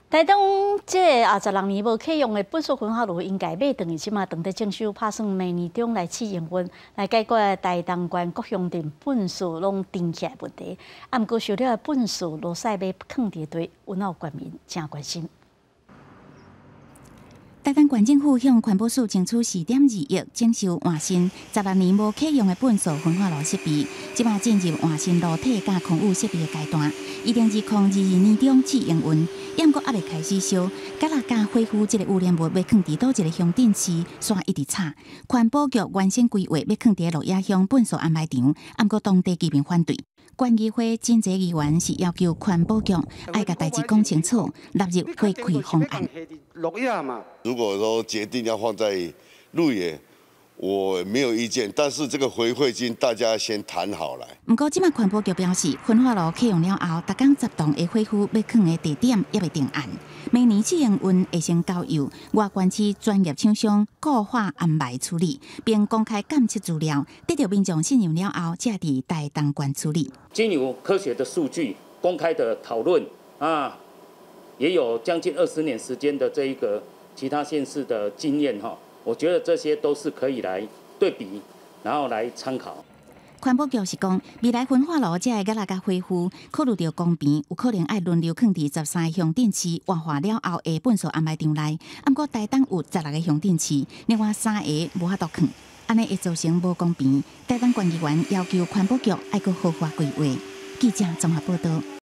台东这20年无启用的本属焚化炉，应该买等于即马等在征收，打算明年中来试营运，来解决台东县各乡镇粪扫拢停起来问题。啊，毋过受了粪扫落屎要放伫堆，温闹县民真关心。 台东县政府向环保署争取4.2亿征收换新16年无启用的粪扫焚化炉设备，即马进入换新炉体加空污设备的阶段，预定2022年中试营运，也毋过还未开始烧。甲六甲恢复这个污染物要放伫倒一个乡镇市，线一直插。环保局原先规划要放伫鹿野乡粪扫安排场，啊毋过当地居民反对。 县议会真侪议员是要求环保局爱甲代志讲清楚，纳入回馈方案。 如果说决定要放在鹿野，我没有意见，但是这个回馈金大家先谈好来。 不过，即马环保局表示，焚化炉启用了后，逐工10栋的恢复要放的地点也未定案。明年试营运会先交由外县市专业厂商固化安排处理，并公开监测资料，得到民众信任了后，才伫台东县处理。 经由科学的数据、公开的讨论啊，也有将近20年时间的这一个其他县市的经验哈，我觉得这些都是可以来对比，然后来参考。 环保局是讲，未来焚化炉才会甲大家恢复，考虑到公平，有可能爱轮流放伫13个乡镇市活化了后的粪扫安排场内。啊，不过台东有16个乡镇市，另外3个无法度放，安尼会造成无公平。台东县议员要求环保局爱搁好好规划。记者综合报道。